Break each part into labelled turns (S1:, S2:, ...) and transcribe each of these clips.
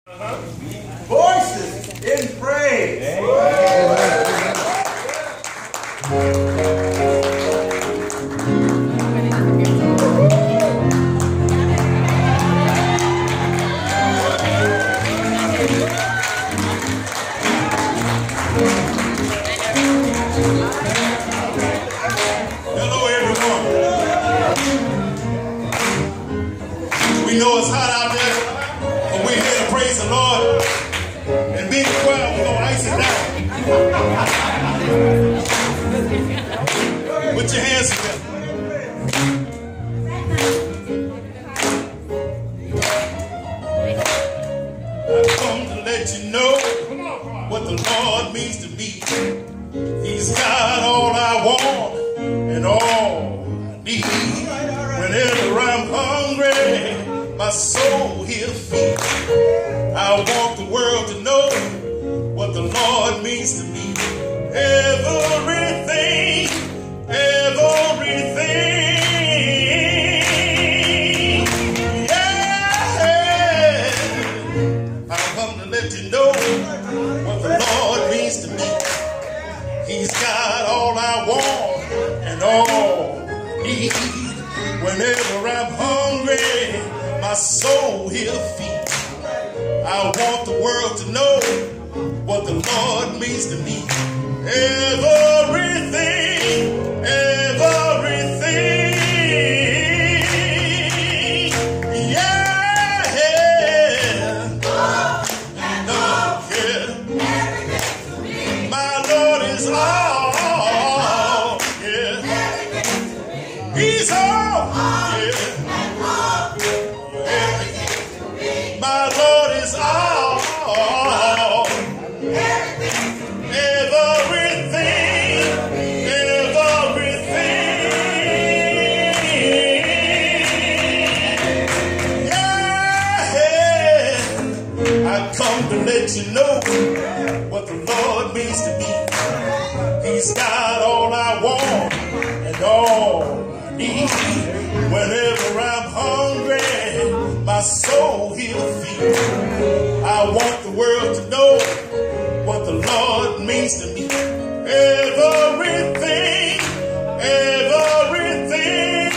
S1: Voices in praise.
S2: Hello, everyone. We know it's hot out there, but we're here to praise the Lord. And being quiet, we're going to ice it down. Put your hands together. I've come to let you know what the Lord means to me. He's got all I want and all I need. Whenever I'm hungry, my soul he'll feed. I want the world to know what the Lord means to me. Everything, everything. Yeah. I've come to let you know what the Lord means to me. He's got all I want and all I need. Whenever I'm hungry, my soul he'll feed. I want the world to know what the Lord means to me. Everything, everything. Yeah. And all, yeah. My Lord is all, yeah. He's all, yeah. My Lord is all, everything, everything. Yeah, I come to let you know what the Lord means to me. He's got all I want and all I need. Whenever I'm hungry, my soul he'll feed. I want the world to know what the Lord means to me. Everything, everything.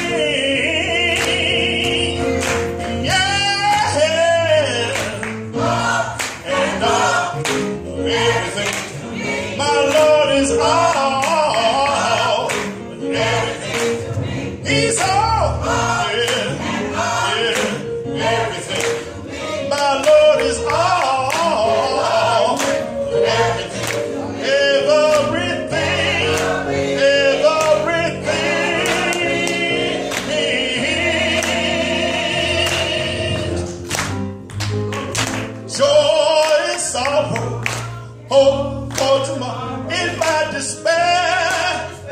S2: Yeah. And all, everything. My Lord is all, everything. He's all, yeah, yeah, everything. My Lord is all, everything, everything, everything. Joy and sorrow, hope for tomorrow. In my despair,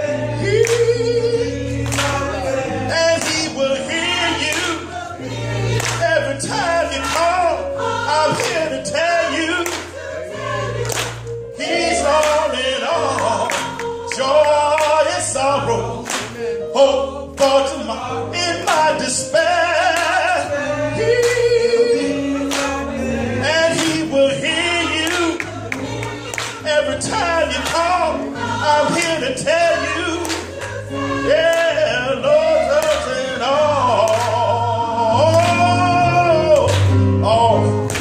S2: and he will hear you every time you call. I'm here to tell you he's all in all. Joy and sorrow, hope for tomorrow. In my despair, and he will hear you every time you call. I'm here to tell you, yeah, Lord loves it all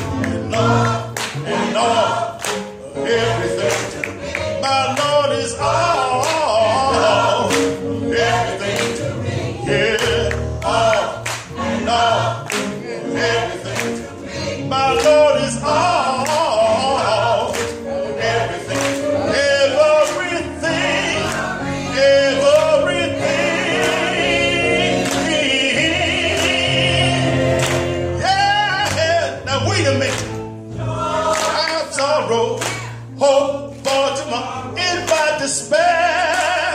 S2: and all, everything. My Lord is all, everything, yeah, all and all, everything. My Lord is all, everything, everything, everything. Yeah, now wait a minute. I've sorrow, hope for tomorrow. In my despair,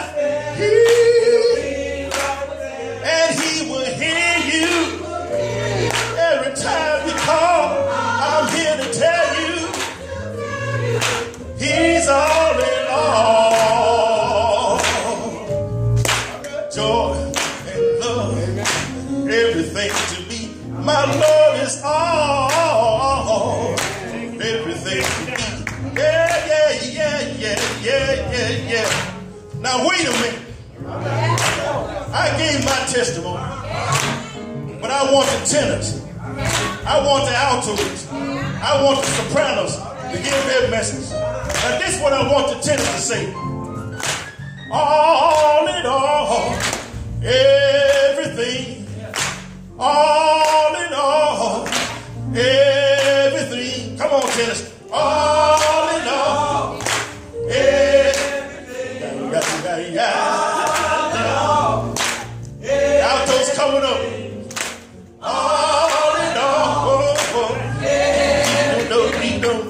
S2: and he will hear you every time you call. I'm here to tell you he's all in all. Joy and love, everything to me. My Lord is all. Yeah. Now wait a minute. I gave my testimony, but I want the tenors, I want the altos, I want the sopranos to give their message. Now this is what I want the tenors to say. All in all, everything. All in all, everything. Come on, tenors. All in all, everything. Altos coming up. All in all,